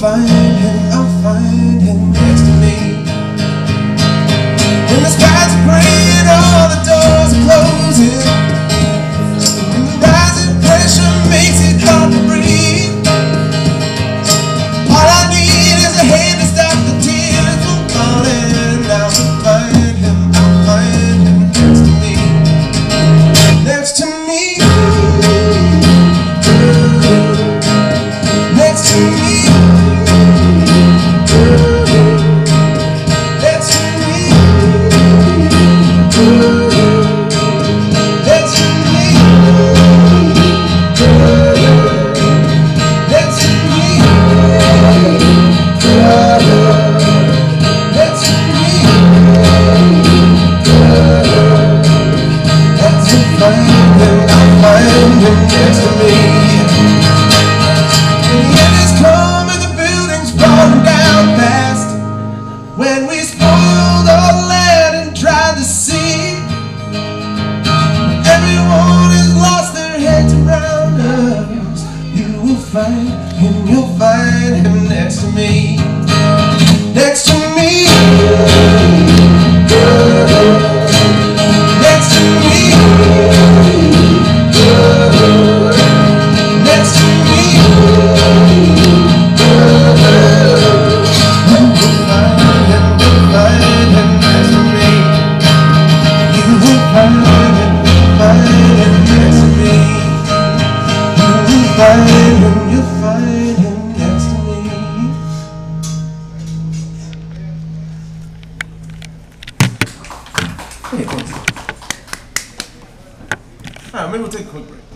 I'll find him next to me. When the skies are gray and all the doors are closing, and the rising pressure makes it hard to breathe, all I need is a hand to stop the tears from falling. I'll find him next to me. Next to me. Next to me. I'll find him next to me. And the end is come and the building's falling down fast. When we spoiled all the land and tried to see, everyone has lost their heads around us. You will find him, you'll find him next to me. Next to me. Next to me. Next to me. You will find him next to me. You will find him next to me. You will find him, you'll find him next to me. Hey, thanks. All right, maybe we'll take a quick break.